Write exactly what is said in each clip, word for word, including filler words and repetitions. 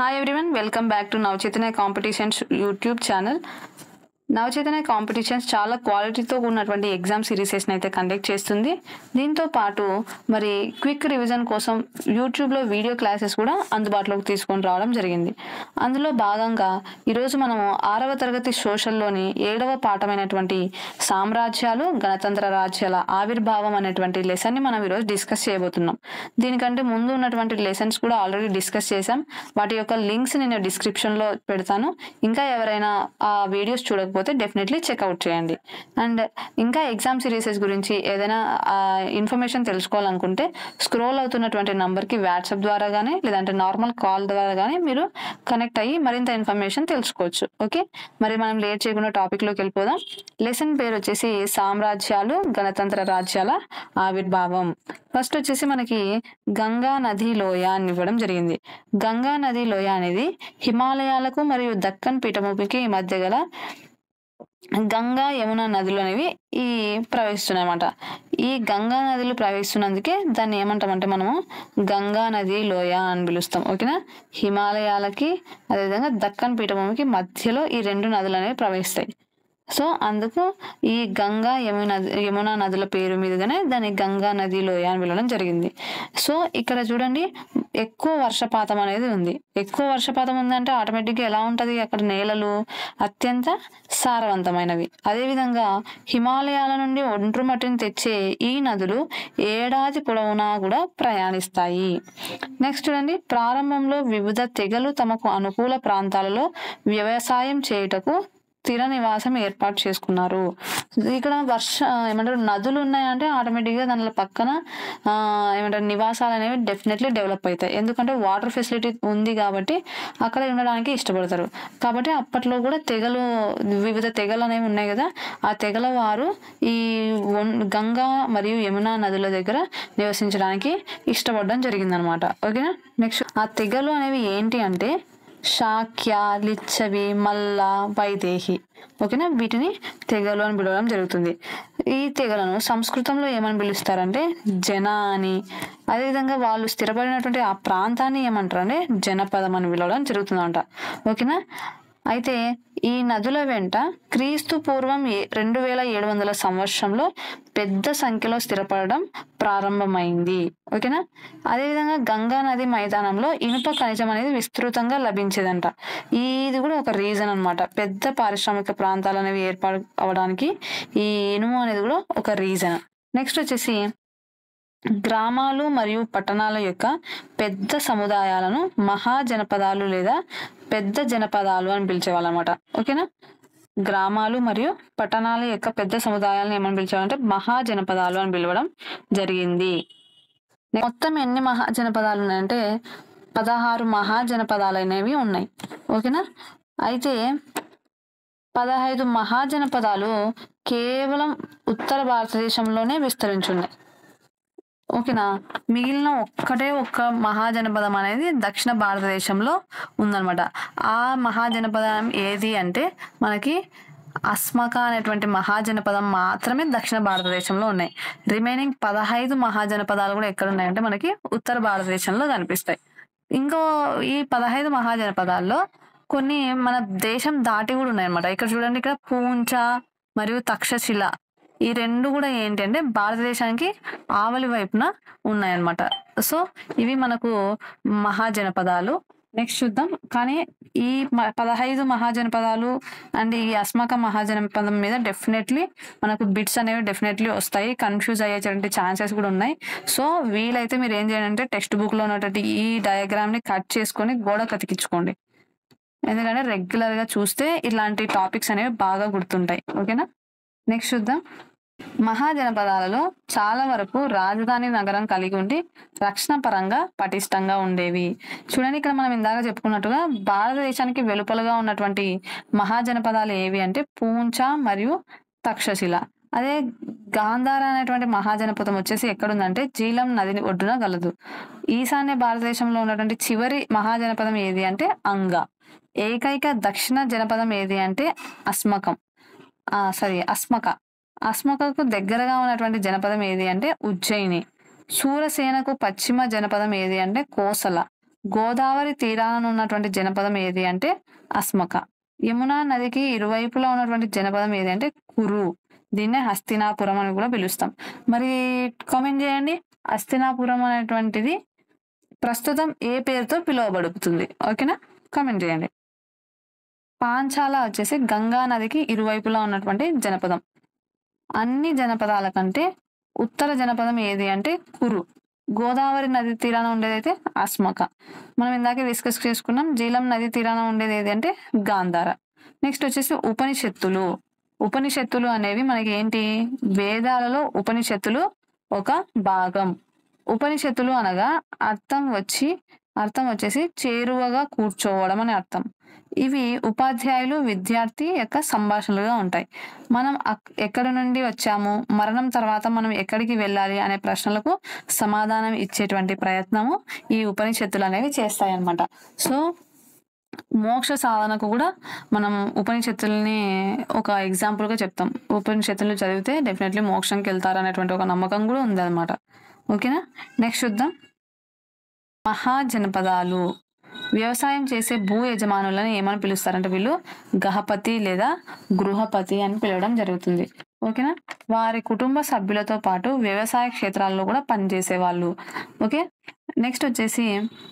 Hi everyone, welcome back to Navchaitanya Competitions YouTube channel. Navachaitanya competitions చాలా క్వాలిటీతో ఉన్నటువంటి exam సిరీసెస్ని అయితే కండక్ట్ చేస్తుంది. దీంతో పాటు మరి క్విక్ రివిజన్ కోసం యూట్యూబ్లో వీడియో క్లాసెస్ కూడా అందుబాటులోకి తీసుకొని రావడం జరిగింది. అందులో భాగంగా ఈరోజు మనము ఆరవ తరగతి సోషల్లోని ఏడవ పాఠమైనటువంటి సామ్రాజ్యాలు గణతంత్ర రాజ్యాల ఆవిర్భావం అనేటువంటి లెసన్ని మనం ఈరోజు డిస్కస్ చేయబోతున్నాం. దీనికంటే ముందు ఉన్నటువంటి లెసన్స్ కూడా ఆల్రెడీ డిస్కస్ చేసాం. వాటి యొక్క లింక్స్ నేను డిస్క్రిప్షన్లో పెడతాను. ఇంకా ఎవరైనా ఆ వీడియోస్ చూడకపోతే డెఫినెట్లీ చెక్అవుట్ చేయండి. అండ్ ఇంకా ఎగ్జామ్ సిరీసెస్ గురించి ఏదైనా ఇన్ఫర్మేషన్ తెలుసుకోవాలనుకుంటే స్క్రోల్ అవుతున్నటువంటి నంబర్కి వాట్సాప్ ద్వారా కానీ లేదంటే నార్మల్ కాల్ ద్వారా కానీ మీరు కనెక్ట్ అయ్యి మరింత ఇన్ఫర్మేషన్ తెలుసుకోవచ్చు. ఓకే, మరి మనం లేట్ చేయకుండా టాపిక్లోకి వెళ్ళిపోదాం. లెసన్ పేరు వచ్చేసి సామ్రాజ్యాలు గణతంత్ర రాజ్యాల ఆవిర్భావం. ఫస్ట్ వచ్చేసి మనకి గంగా నది లోయ అని ఇవ్వడం జరిగింది. గంగా నది లోయ అనేది హిమాలయాలకు మరియు దక్కన్ పీఠభూమికి మధ్య గల గంగా యమున నదులు అనేవి ఈ ప్రవహిస్తున్నాయి అన్నమాట. ఈ గంగా నదులు ప్రవహిస్తున్నందుకే దాన్ని ఏమంటామంటే మనము గంగా నది లోయ అని పిలుస్తాం. ఓకేనా, హిమాలయాలకి అదేవిధంగా దక్కన్ పీఠభూమికి మధ్యలో ఈ రెండు నదులు అనేవి ప్రవహిస్తాయి. సో అందుకు ఈ గంగా యమున యమునా నదుల పేరు మీదుగానే దాన్ని గంగా నది లోయ అని పిలవడం జరిగింది. సో ఇక్కడ చూడండి, ఎక్కువ వర్షపాతం అనేది ఉంది. ఎక్కువ వర్షపాతం ఉందంటే ఆటోమేటిక్గా ఎలా ఉంటుంది, అక్కడ నేలలు అత్యంత సారవంతమైనవి. అదేవిధంగా హిమాలయాల నుండి ఒండ్రు మట్టిని తెచ్చే ఈ నదులు ఏడాది పొడవునా కూడా ప్రయాణిస్తాయి. నెక్స్ట్ చూడండి, ప్రారంభంలో వివిధ తెగలు తమకు అనుకూల ప్రాంతాలలో వ్యవసాయం చేయుటకు స్థిర నివాసం ఏర్పాటు చేసుకున్నారు. ఇక్కడ వర్ష ఏమంటారు నదులు ఉన్నాయంటే ఆటోమేటిక్గా దానిలో పక్కన ఏమంటారు నివాసాలు అనేవి డెఫినెట్లీ డెవలప్ అవుతాయి. ఎందుకంటే వాటర్ ఫెసిలిటీ ఉంది కాబట్టి అక్కడ ఉండడానికి ఇష్టపడతారు. కాబట్టి అప్పట్లో కూడా తెగలు వివిధ తెగలు అనేవి ఉన్నాయి కదా, ఆ తెగల వారు ఈ గంగా మరియు యమునా నదుల దగ్గర నివసించడానికి ఇష్టపడడం జరిగిందనమాట. ఓకేనా, నెక్స్ట్ ఆ తెగలు అనేవి ఏంటి అంటే శాక్య, లిచ్చవి, మల్ల, వైదేహి. ఓకేనా, వీటిని తెగలు అని పిలవడం జరుగుతుంది. ఈ తెగలను సంస్కృతంలో ఏమని పిలుస్తారంటే జన అని, అదేవిధంగా వాళ్ళు స్థిరపడినటువంటి ఆ ప్రాంతాన్ని ఏమంటారు అంటే జనపదం అని పిలవడం జరుగుతుందంట. ఓకేనా, అయితే ఈ నదుల వెంట క్రీస్తు పూర్వం రెండు వేల ఏడు వందల సంవత్సరంలో పెద్ద సంఖ్యలో స్థిరపడడం ప్రారంభమైంది. ఓకేనా, అదేవిధంగా గంగా నది మైదానంలో ఇనుప ఖనిజం అనేది విస్తృతంగా లభించేదంట. ఇది కూడా ఒక రీజన్ అనమాట. పెద్ద పారిశ్రామిక ప్రాంతాలు అనేవి ఏర్పాటు అవడానికి ఈ ఇనుము అనేది కూడా ఒక రీజన్. నెక్స్ట్ వచ్చేసి గ్రామాలు మరియు పట్టణాల యొక్క పెద్ద సముదాయాలను మహాజనపదాలు లేదా పెద్ద జనపదాలు అని పిలిచేవాళ్ళు అనమాట. ఓకేనా, గ్రామాలు మరియు పట్టణాల యొక్క పెద్ద సముదాయాలను ఏమని పిలిచేవాళ్ళంటే మహాజనపదాలు అని పిలవడం జరిగింది. మొత్తం ఎన్ని మహాజనపదాలు ఉన్నాయంటే పదహారు మహాజనపదాలు అనేవి ఉన్నాయి. ఓకేనా, అయితే పదహైదు మహాజనపదాలు కేవలం ఉత్తర భారతదేశంలోనే విస్తరించున్నాయి. ఓకేనా, మిగిలిన ఒక్కటే ఒక్క మహాజనపదం అనేది దక్షిణ భారతదేశంలో ఉందన్నమాట. ఆ మహాజనపదం ఏది అంటే మనకి అస్మక అనేటువంటి మహాజనపదం మాత్రమే దక్షిణ భారతదేశంలో ఉన్నాయి. రిమైనింగ్ పదహైదు మహాజనపదాలు కూడా ఎక్కడ ఉన్నాయంటే మనకి ఉత్తర భారతదేశంలో కనిపిస్తాయి. ఇంకో ఈ పదహైదు మహాజనపదాల్లో కొన్ని మన దేశం దాటి కూడా ఉన్నాయన్నమాట. ఇక్కడ చూడండి, ఇక్కడ పూంచ మరియు తక్షశిల ఈ రెండు కూడా ఏంటి అంటే భారతదేశానికి ఆవలి వైపున ఉన్నాయన్నమాట. సో ఇవి మనకు మహాజనపదాలు. నెక్స్ట్ చూద్దాం. కానీ ఈ పదహైదు మహాజనపదాలు అండ్ ఈ అస్మక మహాజనపదం మీద డెఫినెట్లీ మనకు బిట్స్ అనేవి డెఫినెట్లీ వస్తాయి. కన్ఫ్యూజ్ అయ్యేటువంటి ఛాన్సెస్ కూడా ఉన్నాయి. సో వీలైతే మీరు ఏం చేయాలి అంటే టెక్స్ట్ బుక్లో ఉన్నటువంటి ఈ డయాగ్రామ్ని కట్ చేసుకొని గోడ కతికించుకోండి. ఎందుకంటే రెగ్యులర్గా చూస్తే ఇలాంటి టాపిక్స్ అనేవి బాగా గుర్తుంటాయి. ఓకేనా, నెక్స్ట్ చూద్దాం. మహాజనపదాలలో చాలా వరకు రాజధాని నగరం కలిగి ఉండి రక్షణ పరంగా పటిష్టంగా ఉండేవి. చూడండి, ఇక్కడ మనం ఇందాక చెప్పుకున్నట్టుగా భారతదేశానికి వెలుపలగా ఉన్నటువంటి మహాజనపదాలు ఏవి అంటే పూంచ మరియు తక్షశిల. అదే గాంధార అనేటువంటి మహాజనపదం వచ్చేసి ఎక్కడుందంటే జీలం నది ఒడ్డున గలదు. ఈశాన్య భారతదేశంలో ఉన్నటువంటి చివరి మహాజనపదం ఏది అంటే అంగ. ఏకైక దక్షిణ జనపదం ఏది అంటే అస్మకం ఆ సారీ అస్మక. అస్మకకు దగ్గరగా ఉన్నటువంటి జనపదం ఏది అంటే ఉజ్జయిని. శూరసేనకు పశ్చిమ జనపదం ఏది అంటే కోసల. గోదావరి తీరాన ఉన్నటువంటి జనపదం ఏది అంటే అస్మక. యమునా నదికి ఇరువైపులా ఉన్నటువంటి జనపదం ఏది అంటే కురు. దీన్నే హస్తినాపురం అని కూడా పిలుస్తాం. మరి కామెంట్ చేయండి, హస్తినాపురం అనేటువంటిది ప్రస్తుతం ఏ పేరుతో పిలువబడుతుంది? ఓకేనా, కామెంట్ చేయండి. పాంచాల వచ్చేసి గంగా నదికి ఇరువైపులా ఉన్నటువంటి జనపదం. అన్ని జనపదాల కంటే ఉత్తర జనపదం ఏది అంటే కురు. గోదావరి నది తీరాన ఉండేదైతే అస్మక. మనం ఇందాక డిస్కస్ చేసుకున్నాం. జీలం నది తీరాన ఉండేది ఏది అంటే గాంధార. నెక్స్ట్ వచ్చేసి ఉపనిషత్తులు. ఉపనిషత్తులు అనేవి మనకి ఏంటి? వేదాలలో ఉపనిషత్తులు ఒక భాగం. ఉపనిషత్తులు అనగా అర్థం వచ్చి అర్థం వచ్చేసి చేరువగా కూర్చోవడం అని అర్థం. ఇవి ఉపాధ్యాయులు విద్యార్థి యొక్క సంభాషణలుగా ఉంటాయి. మనం ఎక్కడి నుండి వచ్చాము, మరణం తర్వాత మనం ఎక్కడికి వెళ్ళాలి అనే ప్రశ్నలకు సమాధానం ఇచ్చేటువంటి ప్రయత్నము ఈ ఉపనిషత్తులు అనేవి చేస్తాయి అన్నమాట. సో మోక్ష సాధనకు కూడా మనం ఉపనిషత్తుల్ని ఒక ఎగ్జాంపుల్గా చెప్తాం. ఉపనిషత్తులు చదివితే డెఫినెట్లీ మోక్షంకి వెళ్తారు అనేటువంటి ఒక నమ్మకం కూడా ఉందన్నమాట. ఓకేనా, నెక్స్ట్ చూద్దాం. మహాజనపదాలు. వ్యవసాయం చేసే భూ యజమానులను ఏమని పిలుస్తారంటే వీళ్ళు గహపతి లేదా గృహపతి అని పిలవడం జరుగుతుంది. ఓకేనా, వారి కుటుంబ సభ్యులతో పాటు వ్యవసాయ క్షేత్రాల్లో కూడా పనిచేసే వాళ్ళు. ఓకే, నెక్స్ట్ వచ్చేసి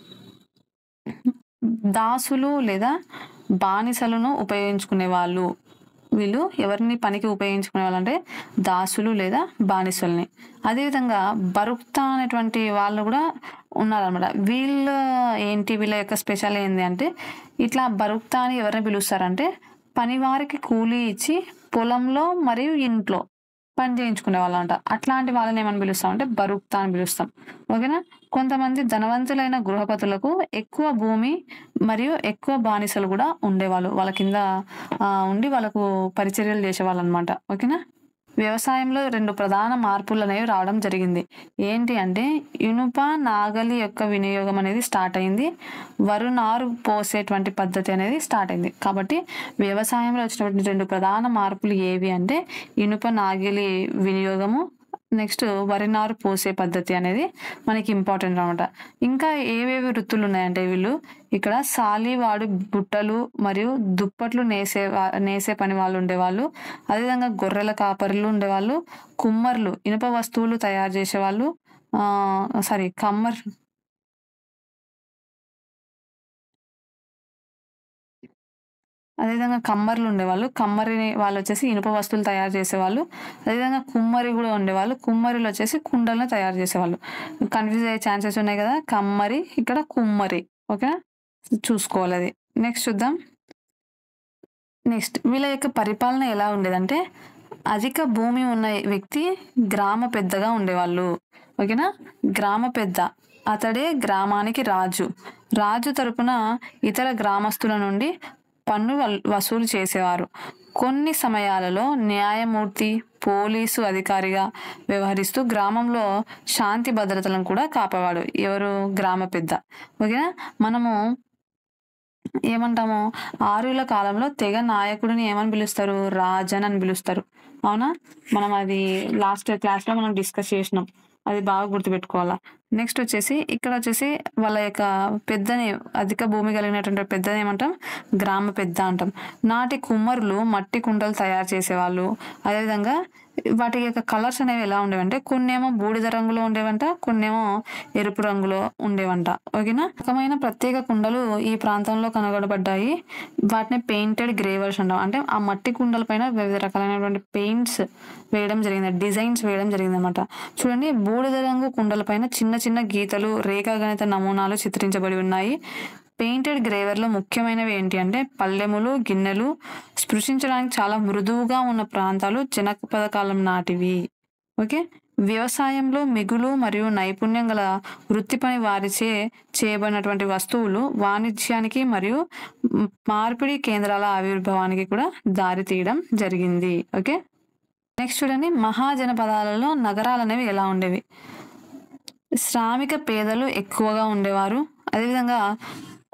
దాసులు లేదా బానిసలను ఉపయోగించుకునే వాళ్ళు. వీళ్ళు ఎవరిని పనికి ఉపయోగించుకునే వాళ్ళంటే దాసులు లేదా బానిసల్ని. అదేవిధంగా బరుక్తా అనేటువంటి వాళ్ళు కూడా ఉన్నారనమాట. వీళ్ళ ఏంటి, వీళ్ళ యొక్క స్పెషల్ ఏంటి అంటే ఇట్లా బరుక్తా అని ఎవరిని పిలుస్తారంటే పనివారికి కూలీ ఇచ్చి పొలంలో మరియు ఇంట్లో పని చేయించుకునే వాళ్ళు అంట. అట్లాంటి వాళ్ళని ఏమని పిలుస్తాం అంటే బరుక్తా అని పిలుస్తాం. ఓకేనా, కొంతమంది ధనవంతులైన గృహపతులకు ఎక్కువ భూమి మరియు ఎక్కువ బానిసలు కూడా ఉండేవాళ్ళు. వాళ్ళ కింద ఉండి వాళ్ళకు పరిచర్యలు చేసేవాళ్ళు అనమాట. ఓకేనా, వ్యవసాయంలో రెండు ప్రధాన మార్పులు అనేవి రావడం జరిగింది. ఏంటి అంటే ఇనుప నాగలి యొక్క వినియోగం అనేది స్టార్ట్ అయింది. వరు నారు పోసేటువంటి పద్ధతి అనేది స్టార్ట్ అయింది. కాబట్టి వ్యవసాయంలో వచ్చినటువంటి రెండు ప్రధాన మార్పులు ఏవి అంటే ఇనుప నాగలి వినియోగము, నెక్స్ట్ వరి నారు పోసే పద్ధతి అనేది మనకి ఇంపార్టెంట్ అనమాట. ఇంకా ఏవేవి వృత్తులు ఉన్నాయంటే వీళ్ళు ఇక్కడ సాలివాడు బుట్టలు మరియు దుప్పట్లు నేసే నేసే పని వాళ్ళు ఉండేవాళ్ళు. అదేవిధంగా గొర్రెల కాపరులు ఉండేవాళ్ళు. కుమ్మర్లు ఇనుప వస్తువులు తయారు చేసేవాళ్ళు. ఆ సారీ కమ్మర్ అదేవిధంగా కమ్మర్లు ఉండేవాళ్ళు. కమ్మరి వాళ్ళు వచ్చేసి ఇనుప వస్తువులు తయారు చేసేవాళ్ళు. అదేవిధంగా కుమ్మరి కూడా ఉండేవాళ్ళు. కుమ్మరిలు వచ్చేసి కుండలను తయారు చేసేవాళ్ళు. కన్ఫ్యూజ్ అయ్యే ఛాన్సెస్ ఉన్నాయి కదా, కమ్మరి ఇక్కడ కుమ్మరి. ఓకే, చూసుకోవాలి అది. నెక్స్ట్ చూద్దాం. నెక్స్ట్ వీళ్ళ యొక్క పరిపాలన ఎలా ఉండేదంటే అధిక భూమి ఉన్న వ్యక్తి గ్రామ పెద్దగా ఉండేవాళ్ళు. ఓకేనా, గ్రామ పెద్ద అతడే గ్రామానికి రాజు. రాజు తరపున ఇతర గ్రామస్తుల నుండి పన్ను వసూలు చేసేవారు. కొన్ని సమయాలలో న్యాయమూర్తి, పోలీసు అధికారిగా వ్యవహరిస్తూ గ్రామంలో శాంతి భద్రతలను కూడా కాపావాడు. ఎవరు? గ్రామ పెద్ద. ఓకేనా, మనము ఏమంటాము ఆర్యుల కాలంలో తెగ నాయకుడిని ఏమని పిలుస్తారు? రాజన్ అని పిలుస్తారు. అవునా, మనం అది లాస్ట్ క్లాస్లో మనం డిస్కస్ చేసినాం. అది బాగా గుర్తుపెట్టుకోవాలా. నెక్స్ట్ వచ్చేసి ఇక్కడ వచ్చేసి వాళ్ళ యొక్క పెద్దని, అధిక భూమి కలిగినటువంటి పెద్దని ఏమంటాం? గ్రామ పెద్ద అంటాం. నాటి కుమ్మరులు మట్టి కుండలు తయారు చేసేవాళ్ళు. అదేవిధంగా వాటి యొక్క కలర్స్ అనేవి ఎలా ఉండేవంటే కొన్నేమో బూడిద రంగులో ఉండేవంట, కొన్నేమో ఎరుపు రంగులో ఉండేవంట. ఓకేనా, రకమైన ప్రత్యేక కుండలు ఈ ప్రాంతంలో కనుగొనబడ్డాయి. వాటిని పెయింటెడ్ గ్రేవర్స్ అంటాం. అంటే ఆ మట్టి కుండల పైన వివిధ రకాలైనటువంటి పెయింట్స్ వేయడం జరిగింది, డిజైన్స్ వేయడం జరిగింది అనమాట. చూడండి, బూడిద రంగు కుండల పైన చిన్న చిన్న గీతలు, రేఖాగణిత నమూనాలు చిత్రించబడి ఉన్నాయి. పెయింటెడ్ గ్రేవర్లో ముఖ్యమైనవి ఏంటి అంటే పల్లెములు, గిన్నెలు. స్పృశించడానికి చాలా మృదువుగా ఉన్న ప్రాంతాలు జనపద కాలం నాటివి. ఓకే, వ్యవసాయంలో మిగులు మరియు నైపుణ్యం గల వృత్తి పని వారిచే చేయబడినటువంటి వస్తువులు వాణిజ్యానికి మరియు మార్పిడి కేంద్రాల ఆవిర్భావానికి కూడా దారి తీయడం జరిగింది. ఓకే, నెక్స్ట్ చూడండి, మహాజనపదాలలో నగరాలు అనేవి ఎలా ఉండేవి? శ్రామిక పేదలు ఎక్కువగా ఉండేవారు. అదేవిధంగా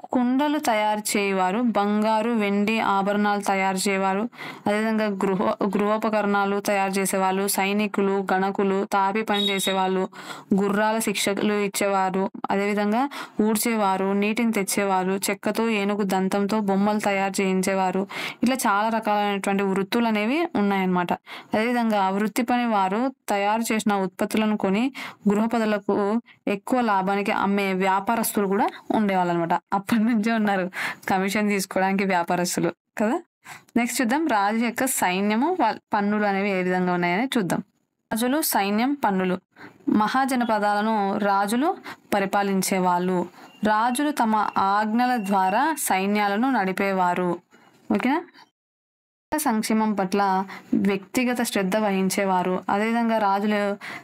కుండలు తయారు చేయవారు, బంగారు వెండి ఆభరణాలు తయారు చేయవారు, అదేవిధంగా గృహ గృహోపకరణాలు తయారు చేసేవాళ్ళు, సైనికులు, గణకులు, తాపి పని చేసేవాళ్ళు, గుర్రాల శిక్షకులు ఇచ్చేవారు, అదేవిధంగా ఊడ్చేవారు, నీటిని తెచ్చేవారు, చెక్కతో ఏనుగు దంతంతో బొమ్మలు తయారు చేయించేవారు. ఇట్లా చాలా రకాలైనటువంటి వృత్తులు అనేవి ఉన్నాయన్నమాట. అదేవిధంగా వృత్తి పని వారు తయారు చేసిన ఉత్పత్తులను కొని గృహపదులకు ఎక్కువ లాభానికి అమ్మే వ్యాపారస్తులు కూడా ఉండేవాళ్ళు అనమాట. అప్పటి నుంచే ఉన్నారు కమిషన్ తీసుకోవడానికి వ్యాపారస్తులు కదా. నెక్స్ట్ చూద్దాం రాజు యొక్క సైన్యము వాళ్ళ పన్నులు అనేవి ఏ విధంగా ఉన్నాయని చూద్దాం. రాజులు, సైన్యం, పన్నులు. మహాజనపదాలను రాజులు పరిపాలించే వాళ్ళు. రాజులు తమ ఆజ్ఞల ద్వారా సైన్యాలను నడిపేవారు. ఓకేనా. సంక్షేమం పట్ల వ్యక్తిగత శ్రద్ధ వహించేవారు. అదేవిధంగా రాజులు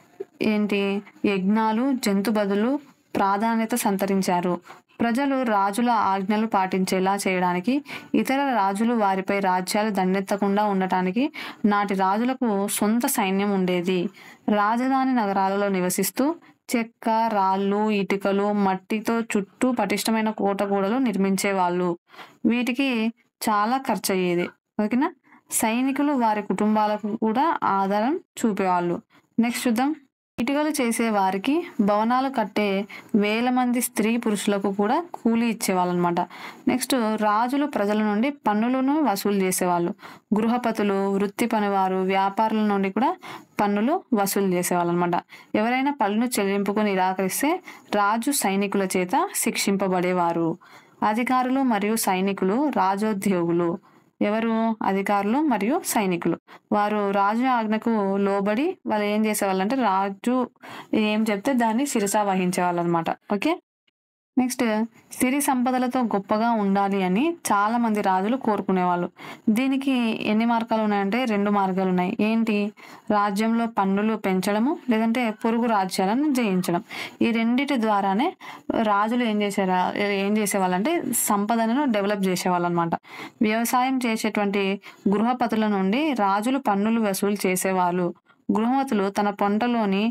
ఏంటి యజ్ఞాలు, జంతు బదులు ప్రాధాన్యత సంతరించారు. ప్రజలు రాజుల ఆజ్ఞలు పాటించేలా చేయడానికి, ఇతర రాజులు వారిపై రాజ్యాలు దండెత్తకుండా ఉండటానికి నాటి రాజులకు సొంత సైన్యం ఉండేది. రాజధాని నగరాలలో నివసిస్తూ చెక్క, రాళ్ళు, ఇటుకలు, మట్టితో చుట్టూ పటిష్టమైన కోటగోడలు నిర్మించేవాళ్ళు. వీటికి చాలా ఖర్చు అయ్యేది. ఓకేనా. సైనికులు వారి కుటుంబాలకు కూడా ఆధారం చూపేవాళ్ళు. నెక్స్ట్ చూద్దాం. ఇటుకలు చేసే వారికి, భవనాలు కట్టే వేల మంది స్త్రీ పురుషులకు కూడా కూలీ ఇచ్చేవాళ్ళు అనమాట. నెక్స్ట్ రాజులు ప్రజల నుండి పన్నులను వసూలు చేసేవాళ్ళు. గృహపతులు, వృత్తి పనివారు, వ్యాపారుల నుండి కూడా పన్నులు వసూలు చేసేవాళ్ళు అనమాట. ఎవరైనా పన్ను చెల్లింపుకు నిరాకరిస్తే రాజు సైనికుల చేత శిక్షింపబడేవారు. అధికారులు మరియు సైనికులు రాజోద్యోగులు. ఎవరు? అధికారులు మరియు సైనికులు. వారు రాజు ఆజ్ఞకు లోబడి వాళ్ళు ఏం చేసేవాళ్ళు అంటే రాజు ఏం చెప్తే దాన్ని శిరసా వహించేవాళ్ళు అనమాట. ఓకే. నెక్స్ట్ సిరి సంపదలతో గొప్పగా ఉండాలి అని చాలా మంది రాజులు కోరుకునేవాళ్ళు. దీనికి ఎన్ని మార్గాలు ఉన్నాయంటే రెండు మార్గాలు ఉన్నాయి. ఏంటి? రాజ్యంలో పన్నులు పెంచడము, లేదంటే పొరుగు రాజ్యాలను జయించడం. ఈ రెండిటి ద్వారానే రాజులు ఏం చేశారు ఏం చేసేవాళ్ళంటే సంపదను డెవలప్ చేసేవాళ్ళు అనమాట. వ్యవసాయం చేసేటువంటి గృహపతుల నుండి రాజులు పన్నులు వసూలు చేసేవాళ్ళు. గృహపతులు తన పంటలోని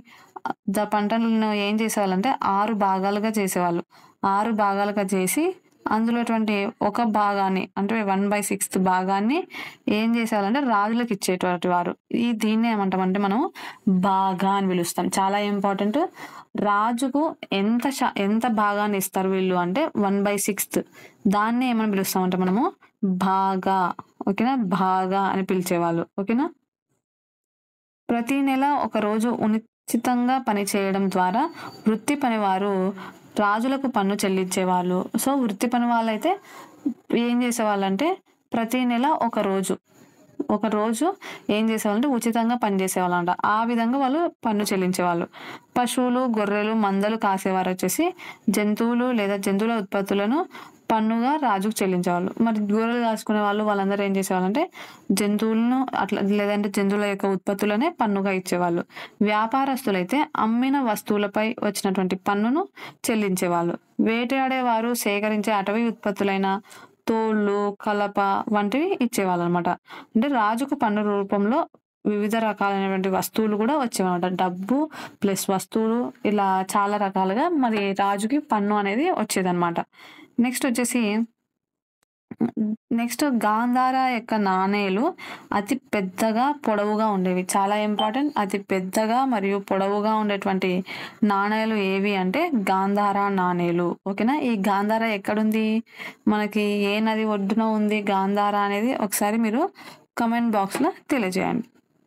ద పంటలను ఏం చేసేవాళ్ళంటే ఆరు భాగాలుగా చేసేవాళ్ళు. ఆరు భాగాలుగా చేసి అందులోటువంటి ఒక భాగాన్ని అంటే వన్ బై సిక్స్త్ భాగాన్ని ఏం చేసేవాళ్ళంటే రాజులకు ఇచ్చేటువంటి వారు. ఈ దీన్ని ఏమంటామంటే మనం భాగా అని పిలుస్తాం. చాలా ఇంపార్టెంట్. రాజుకు ఎంత ఎంత భాగాన్ని ఇస్తారు వీళ్ళు అంటే వన్ బై సిక్స్త్. దాన్ని ఏమని పిలుస్తామంటే మనము భాగా. ఓకేనా. భాగా అని పిలిచేవాళ్ళు. ఓకేనా. ప్రతి నెల ఒక రోజు ఉచితంగా పని చేయడం ద్వారా వృత్తి పనివారు రాజులకు పన్ను చెల్లించేవాళ్ళు. సో వృత్తి పని వాళ్ళైతే ఏం చేసేవాళ్ళంటే ప్రతి నెల ఒక రోజు ఒక రోజు ఏం చేసేవాళ్ళంటే ఉచితంగా పని చేసేవాళ్ళంట. ఆ విధంగా వాళ్ళు పన్ను చెల్లించేవాళ్ళు. పశువులు, గొర్రెలు, మందలు కాసేవారు వచ్చేసి జంతువులు లేదా జంతువుల ఉత్పత్తులను పన్నుగా రాజుకు చెల్లించేవాళ్ళు. మరి గొర్రెలు కాసుకునే వాళ్ళు వాళ్ళందరూ ఏం చేసేవాళ్ళంటే జంతువులను అట్లా లేదంటే జంతువుల యొక్క ఉత్పత్తులనే పన్నుగా ఇచ్చేవాళ్ళు. వ్యాపారస్తులైతే అమ్మిన వస్తువులపై వచ్చినటువంటి పన్నును చెల్లించేవాళ్ళు. వేటాడేవారు సేకరించే అటవీ ఉత్పత్తులైన తోళ్ళు, కలప వంటివి ఇచ్చేవాళ్ళు అనమాట. అంటే రాజుకు పన్ను రూపంలో వివిధ రకాలైనటువంటి వస్తువులు కూడా వచ్చేవన్నమాట. డబ్బు ప్లస్ వస్తువులు ఇలా చాలా రకాలుగా మరి రాజుకి పన్ను అనేది వచ్చేదన్నమాట. నెక్స్ట్ వచ్చేసి నెక్స్ట్ గాంధార యొక్క నాణేలు అతి పెద్దగా పొడవుగా ఉండేవి. చాలా ఇంపార్టెంట్. అతి పెద్దగా మరియు పొడవుగా ఉండేటువంటి నాణేలు ఏవి అంటే గాంధార నాణేలు. ఓకేనా. ఈ గాంధార ఎక్కడుంది? మనకి ఏ నది ఒడ్డున ఉంది గాంధార అనేది ఒకసారి మీరు కమెంట్ బాక్స్లో తెలియజేయండి.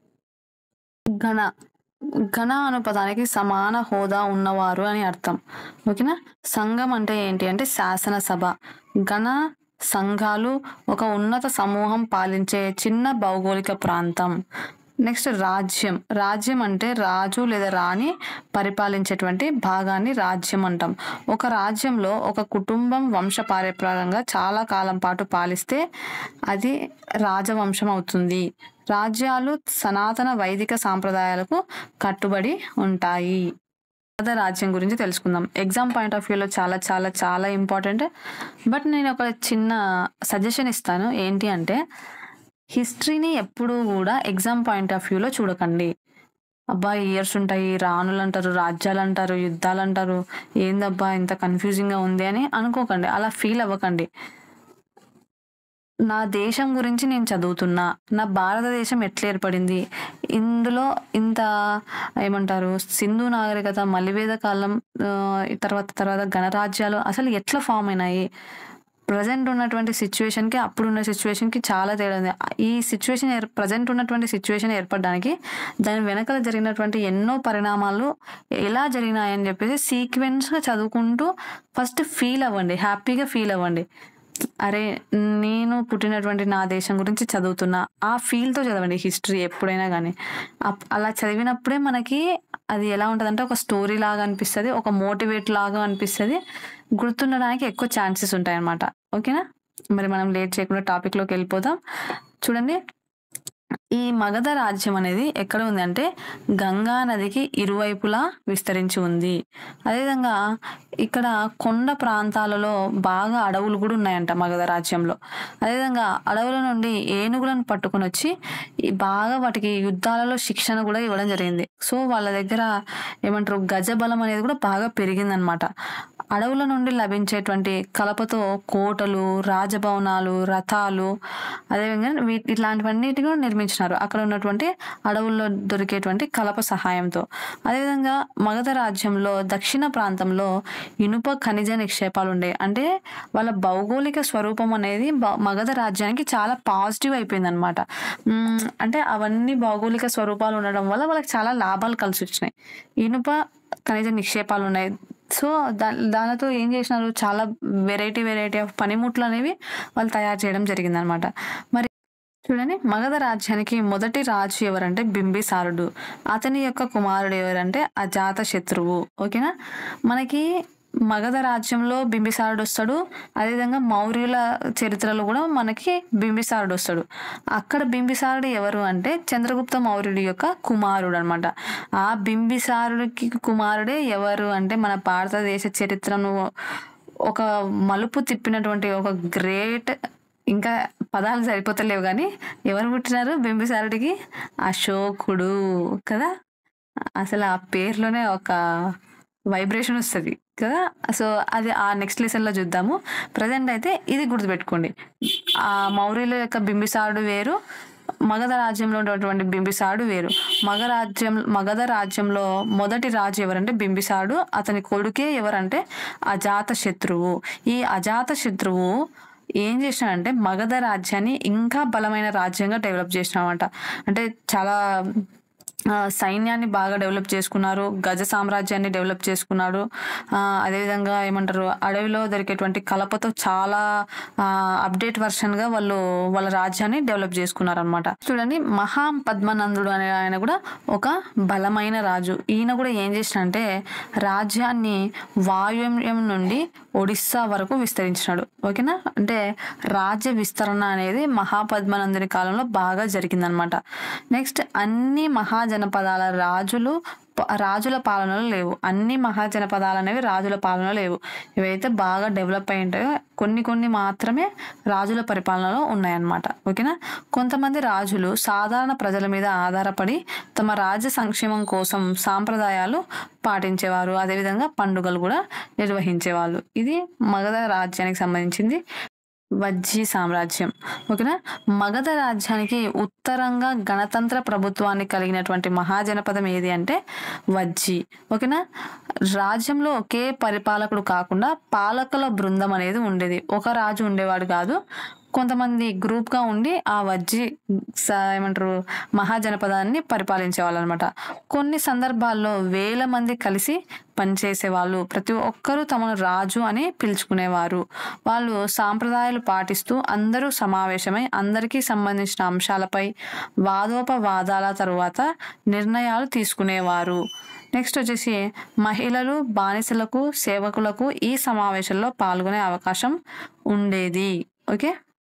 ఘన ఘన అను పదానికి సమాన హోదా ఉన్నవారు అని అర్థం. ఓకేనా. సంఘం అంటే ఏంటి అంటే శాసనసభ. ఘన సంఘాలు ఒక ఉన్నత సమూహం పాలించే చిన్న భౌగోళిక ప్రాంతం. నెక్స్ట్ రాజ్యం. రాజ్యం అంటే రాజు లేదా రాణి పరిపాలించేటువంటి భాగాన్ని రాజ్యం అంటాం. ఒక రాజ్యంలో ఒక కుటుంబం వంశపారంపర్యంగా చాలా కాలం పాటు పాలిస్తే అది రాజవంశం అవుతుంది. రాజ్యాలు సనాతన వైదిక సాంప్రదాయాలకు కట్టుబడి ఉంటాయి. రాజ్యం గురించి తెలుసుకుందాం. ఎగ్జామ్ పాయింట్ ఆఫ్ వ్యూలో చాలా చాలా చాలా ఇంపార్టెంట్. బట్ నేను ఒక చిన్న సజెషన్ ఇస్తాను. ఏంటి అంటే హిస్టరీని ఎప్పుడూ కూడా ఎగ్జామ్ పాయింట్ ఆఫ్ వ్యూలో చూడకండి. అబ్బా! ఇయర్స్ ఉంటాయి, రాణులంటారు, రాజ్యాలంటారు, యుద్ధాలంటారు. ఏందబ్బా! ఇంత కన్‌ఫ్యూజింగ్‌గా ఉంది అని అనుకోకండి. అలా ఫీల్ అవ్వకండి. నా దేశం గురించి నేను చదువుతున్నా. నా భారతదేశం ఎట్లా ఏర్పడింది? ఇందులో ఇంత ఏమంటారు సింధు నాగరికత, మలివేద కాలం ఆహ్, తర్వాత తర్వాత గణరాజ్యాలు అసలు ఎట్లా ఫార్మ్ అయినాయి? ప్రెజెంట్ ఉన్నటువంటి సిట్యుయేషన్‌కి, అప్పుడున్న సిట్యుయేషన్‌కి చాలా తేడా ఉంది. ఈ సిట్యుయేషన్ ఏర్ ప్రెజెంట్ ఉన్నటువంటి సిట్యుయేషన్ ఏర్పడడానికి దాని వెనకాల జరిగినటువంటి ఎన్నో పరిణామాలు ఎలా జరిగినాయని చెప్పేసి సీక్వెన్స్‌గా చదువుకుంటూ ఫస్ట్ ఫీల్ అవ్వండి. హ్యాపీగా ఫీల్ అవ్వండి. అరే! నేను పుట్టినటువంటి నా దేశం గురించి చదువుతున్నా. ఆ ఫీల్‌తో చదవండి హిస్టరీ ఎప్పుడైనా గానీ. అప్ అలా చదివినప్పుడే మనకి అది ఎలా ఉంటదంటే ఒక స్టోరీ లాగా అనిపిస్తది. ఒక మోటివేట్ లాగా అనిపిస్తది. గుర్తుండడానికి ఎక్కువ ఛాన్సెస్ ఉంటాయన్నమాట. ఓకేనా? మరి మనం లేట్ చేయకుండా టాపిక్‌లోకెళ్ళిపోదాం. చూడండి, ఈ మగధ రాజ్యం అనేది ఎక్కడ ఉందంటే గంగా నదికి ఇరువైపులా విస్తరించి ఉంది. అదేవిధంగా ఇక్కడ కొండ ప్రాంతాలలో బాగా అడవులు కూడా ఉన్నాయంట మగధ రాజ్యంలో. అదేవిధంగా అడవుల నుండి ఏనుగులను పట్టుకొనొచ్చి ఈ బాగా వాటికి యుద్ధాలలో శిక్షణ కూడా ఇవ్వడం జరిగింది. సో, వాళ్ళ దగ్గర ఏమంటారు గజబలం అనేది కూడా బాగా పెరిగిందనమాట. అడవుల నుండి లభించేటువంటి కలపతో కోటలు, రాజభవనాలు, రథాలు అదేవిధంగా వీ ఇట్లాంటివన్నిటిని కూడా నిర్మించినారు. అక్కడ ఉన్నటువంటి అడవుల్లో దొరికేటువంటి కలప సహాయంతో. అదేవిధంగా మగధ రాజ్యంలో దక్షిణ ప్రాంతంలో ఇనుప ఖనిజ నిక్షేపాలు ఉండేవి. అంటే వాళ్ళ భౌగోళిక స్వరూపం అనేది బ మగధ రాజ్యానికి చాలా పాజిటివ్ అయిపోయిందనమాట. హ్మ్. అంటే అవన్నీ భౌగోళిక స్వరూపాలు ఉండడం వల్ల వాళ్ళకి చాలా లాభాలు కలిసొచ్చినాయి. ఇనుప ఖనిజ నిక్షేపాలున్నాయి. సో, దా దానితో ఏం జేసినారు చాలా వెరైటీ, వెరైటీ ఆఫ్ పనిముట్లనేవి వాళ్ళు తయారు చేయడం జరిగిందనమాట. మరి చూడండి, మగధ రాజ్యానికి మొదటి రాజు ఎవరంటే బింబిసారుడు. అతని యొక్క కుమారుడు ఎవరంటే అజాతశత్రువు. ఓకేనా? మనకి మగధ రాజ్యంలో బింబిసారుడు వస్తాడు. అదేవిధంగా మౌర్యుల చరిత్రలో కూడా మనకి బింబిసారుడు వస్తాడు. అక్కడ బింబిసారుడు ఎవరు అంటే చంద్రగుప్త మౌర్యుడి యొక్క కుమారుడు అనమాట. ఆ బింబిసారుడికి కుమారుడే ఎవరు అంటే మన భారతదేశ చరిత్రను ఒక మలుపు తిప్పినటువంటి ఒక గ్రేట్, ఇంకా పదాలు సరిపోతలేవు గానీ ఎవరు పుట్టినారు బింబిసారుడికి? అశోకుడు కదా! అసలు ఆ పేరులోనే ఒక వైబ్రేషన్ వస్తది కదా! సో, అది ఆ నెక్స్ట్ లెసన్‌లో చూద్దాము. ప్రెజెంట్ అయితే ఇది గుర్తుపెట్టుకోండి. ఆ మౌర్యుల యొక్క బింబిసారుడు వేరు. మగధ రాజ్యంలో ఉన్నటువంటి బింబిసారుడు వేరు. మగ రాజ్యం మగధ రాజ్యంలో మొదటి రాజు ఎవరంటే బింబిసారుడు. అతని కొడుకే ఎవరంటే అజాతశత్రువు. ఈ అజాతశత్రువు ఏం చేసినాడంటే మగధ రాజ్యాన్ని ఇంకా బలమైన రాజ్యంగా డెవలప్ చేసినాడనమాట. అంటే చాలా ఆహ్, సైన్యాన్ని బాగా డెవలప్ చేసుకున్నారు. గజ సామ్రాజ్యాన్ని డెవలప్ చేసుకున్నాడు. ఆహ్, అదేవిధంగా ఏమంటారు అడవిలో దొరికేటువంటి కలపతో చాలా ఆహ్, అప్‌డేట్ వెర్షన్‌గా వాళ్ళు వాళ్ళ రాజ్యాన్ని డెవలప్ చేసుకున్నారనమాట. చూడండి, మహా పద్మనందుడు అనే ఆయన కూడా ఒక బలమైన రాజు. ఈయన కూడా ఏం చేసినాడంటే రాజ్యాన్ని వాయువ్యం నుండి ఒడిస్సా వరకు విస్తరించినాడు. ఓకేనా? అంటే రాజ్య విస్తరణ అనేది మహాపద్మనందుని కాలంలో బాగా జరిగిందనమాట. నెక్స్ట్, అన్ని మహాజనపదాల రాజులు ప రాజుల పాలనలో లేవు. అన్ని మహాజనపదాలు అనేవి రాజుల పాలనలో లేవు. ఇవైతే బాగా డెవలప్ అయి ఉంటాయో కొన్ని కొన్ని మాత్రమే రాజుల పరిపాలనలో ఉన్నాయన్నమాట. ఓకేనా? కొంతమంది రాజులు సాధారణ ప్రజల మీద ఆధారపడి తమ రాజ్య సంక్షేమం కోసం సాంప్రదాయాలు పాటించేవారు. అదేవిధంగా పండుగలు కూడా నిర్వహించేవాళ్ళు. ఇది మగధ రాజ్యానికి సంబంధించింది. వజ్జీ సామ్రాజ్యం. ఓకేనా? మగధ రాజ్యానికి ఉత్తరంగా గణతంత్ర ప్రభుత్వాన్ని కలిగినటువంటి మహాజనపదం ఏది అంటే వజ్జీ. ఓకేనా? రాజ్యంలో ఒకే పరిపాలకుడు కాకుండా పాలకుల బృందం అనేది ఉండేది. ఒక రాజు ఉండేవాడు కాదు. కొంతమంది గ్రూప్‌గా ఉండి ఆ వజ్జీ స ఏమంటారు మహాజనపదాన్ని పరిపాలించేవాళ్ళు అనమాట. కొన్ని సందర్భాల్లో వేల మంది కలిసి పనిచేసేవాళ్ళు. ప్రతి ఒక్కరూ తమను రాజు అని పిలుచుకునేవారు. వాళ్ళు సాంప్రదాయాలు పాటిస్తూ అందరూ సమావేశమై అందరికీ సంబంధించిన అంశాలపై వాదోపవాదాల తరువాత నిర్ణయాలు తీసుకునేవారు. నెక్స్ట్ వచ్చేసి మహిళలు, బానిసలకు, సేవకులకు ఈ సమావేశంలో పాల్గొనే అవకాశం ఉండేది. ఓకే.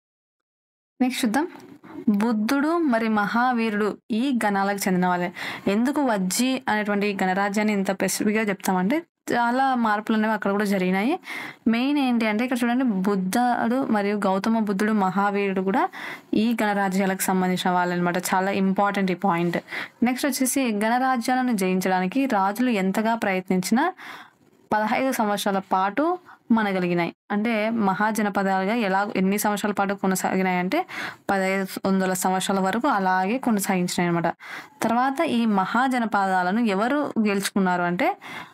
నెక్స్ట్ చూద్దాం. బుద్ధుడు మరి మహావీరుడు ఈ గణాలకు చెందిన వాళ్ళే. ఎందుకు వజ్జీ అనేటువంటి గణరాజ్యాన్ని ఇంత స్పెసిఫిక్‌గా చెప్తామంటే చాలా మార్పులనేవి అక్కడ కూడా జరిగినాయి. మెయిన్ ఏంటి అంటే ఇక్కడ చూడండి బుద్ధుడు మరియు గౌతమ బుద్ధుడు, మహావీరుడు కూడా ఈ గణరాజ్యాలకు సంబంధించిన వాళ్ళనమాట. చాలా ఇంపార్టెంట్ ఈ పాయింట్. నెక్స్ట్ వచ్చేసి గణరాజ్యాలను జయించడానికి రాజులు ఎంతగా ప్రయత్నించినా పదహైదు సంవత్సరాల పాటు మనగలిగినాయి. అంటే మహాజనపదాలుగా ఎలా ఎన్ని సంవత్సరాల పాటు కొనసాగినాయి అంటే పదహైదు వందల సంవత్సరాల వరకు అలాగే కొనసాగించినాయి అనమాట. తర్వాత ఈ మహాజనపదాలను ఎవరు గెలుచుకున్నారు అంటే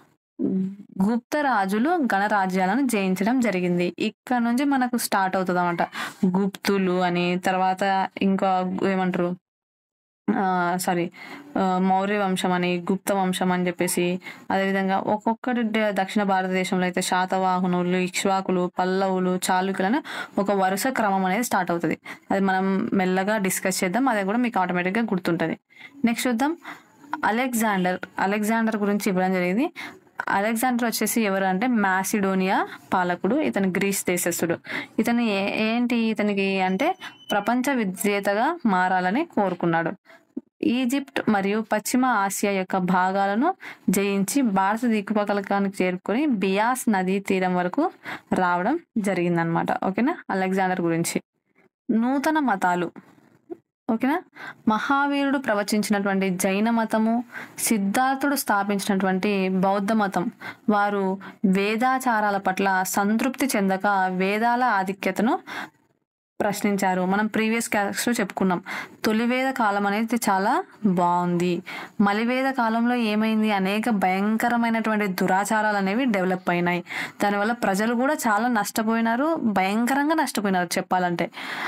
గుప్త రాజులు గణరాజ్యాలను జయించడం జరిగింది. ఇక్కడ నుంచి మనకు స్టార్ట్ అవుతుంది అనమాట. గుప్తులు అని, తర్వాత ఇంకా ఏమంటారు సారీ మౌర్య వంశం అని, గుప్త వంశం అని చెప్పేసి, అదేవిధంగా ఒక్కొక్కటి దక్షిణ భారతదేశంలో అయితే శాతవాహనులు, ఇక్ష్వాకులు, పల్లవులు, చాళుక్యులను ఒక వరుస క్రమం అనేది స్టార్ట్ అవుతుంది. అది మనం మెల్లగా డిస్కస్ చేద్దాం, అది కూడా మీకు ఆటోమేటిక్గా గుర్తుంటుంది. నెక్స్ట్ చూద్దాం అలెగ్జాండర్. అలెగ్జాండర్ గురించి ఇవ్వడం జరిగింది. అలెగ్జాండర్ వచ్చేసి ఎవరు అంటే మాసిడోనియా పాలకుడు. ఇతను గ్రీస్ దేశస్థుడు. ఇతను ఏంటి ఇతనికి అంటే ప్రపంచ విజేతగా మారాలని కోరుకున్నాడు. ఈజిప్ట్ మరియు పశ్చిమ ఆసియా యొక్క భాగాలను జయించి భారత దిక్కుపకలకానికి చేరుకొని బియాస్ నదీ తీరం వరకు రావడం జరిగిందనమాట. ఓకేనా, అలెగ్జాండర్ గురించి. నూతన మతాలు. ఓకేనా, మహావీరుడు ప్రవచించినటువంటి జైన మతము, సిద్ధార్థుడు స్థాపించినటువంటి బౌద్ధ మతం, వారు వేదాచారాల పట్ల సంతృప్తి చెందక వేదాల ఆధిక్యతను ప్రశ్నించారు. మనం ప్రీవియస్ క్లాస్లో చెప్పుకున్నాం తొలివేద కాలం అనేది చాలా బాగుంది, మలివేద కాలంలో ఏమైంది, అనేక భయంకరమైనటువంటి దురాచారాలు అనేవి డెవలప్ అయినాయి. దానివల్ల ప్రజలు కూడా చాలా నష్టపోయినారు, భయంకరంగా నష్టపోయినారు చెప్పాలంటే.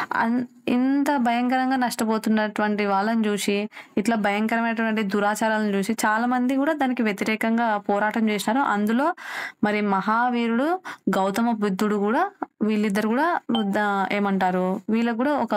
ఇంత భయంకరంగా నష్టపోతున్నటువంటి వాళ్ళని చూసి, ఇట్లా భయంకరమైనటువంటి దురాచారాలను చూసి చాలా మంది కూడా దానికి వ్యతిరేకంగా పోరాటం చేసినారు. అందులో మరి మహావీరుడు గౌతమ బుద్ధుడు కూడా, వీళ్ళిద్దరు కూడా ఏమంటారు వీళ్ళకు కూడా ఒక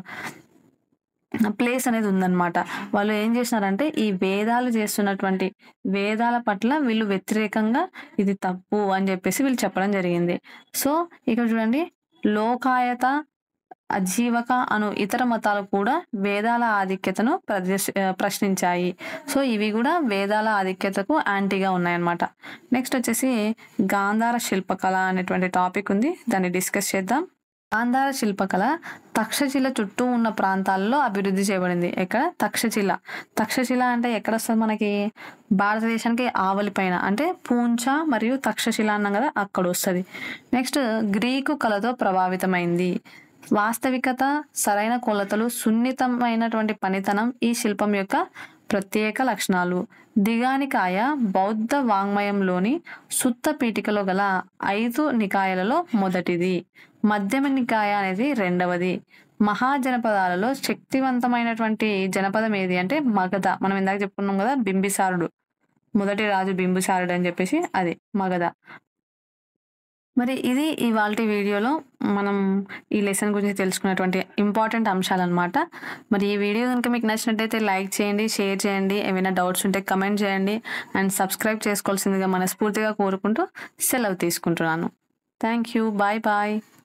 ప్లేస్ అనేది ఉందన్నమాట. వాళ్ళు ఏం చేసినారంటే ఈ వేదాలు చేస్తున్నటువంటి వేదాల పట్ల వీళ్ళు వ్యతిరేకంగా ఇది తప్పు అని చెప్పేసి వీళ్ళు చెప్పడం జరిగింది. సో ఇక్కడ చూడండి లోకాయత, అజీవక అను ఇతర మతాలు కూడా వేదాల ఆధిక్యతను ప్రదర్శ ప్రశ్నించాయి. సో ఇవి కూడా వేదాల ఆధిక్యతకు యాంటీగా ఉన్నాయన్నమాట. నెక్స్ట్ వచ్చేసి గాంధార శిల్పకళ అనేటువంటి టాపిక్ ఉంది, దాన్ని డిస్కస్ చేద్దాం. గాంధార శిల్పకళ తక్షశిల చుట్టూ ఉన్న ప్రాంతాల్లో అభివృద్ధి చేయబడింది. ఎక్కడ? తక్షశిల. తక్షశిల అంటే ఎక్కడ వస్తుంది మనకి? భారతదేశానికి ఆవలి పైన, అంటే పూంచ మరియు తక్షశిల అన్నాం కదా, అక్కడ వస్తుంది. నెక్స్ట్ గ్రీకు కళతో ప్రభావితమైంది. వాస్తవికత, సరైన కొలతలు, సున్నితమైనటువంటి పనితనం ఈ శిల్పం యొక్క ప్రత్యేక లక్షణాలు. దిగానికాయ బౌద్ధ వాంగ్మయంలోని సుత్త పీఠికలో గల ఐదు నికాయలలో మొదటిది. మధ్యమ నికాయ అనేది రెండవది. మహాజనపదాలలో శక్తివంతమైనటువంటి జనపదం ఏది అంటే మగధ. మనం ఇందాక చెప్పుకున్నాం కదా, బింబిసారుడు, మొదటి రాజు బింబిసారుడు అని చెప్పేసి, అది మగధ. మరి ఇది ఇవాల్టి వీడియోలో మనం ఈ లెసన్ గురించి తెలుసుకున్నటువంటి ఇంపార్టెంట్ అంశాలు అనమాట. మరి ఈ వీడియో కనుక మీకు నచ్చినట్టయితే లైక్ చేయండి, షేర్ చేయండి, ఏమైనా డౌట్స్ ఉంటే కమెంట్ చేయండి, అండ్ సబ్స్క్రైబ్ చేసుకోవాల్సిందిగా మనస్ఫూర్తిగా కోరుకుంటూ సెలవు తీసుకుంటున్నాను. Thank you, bye bye.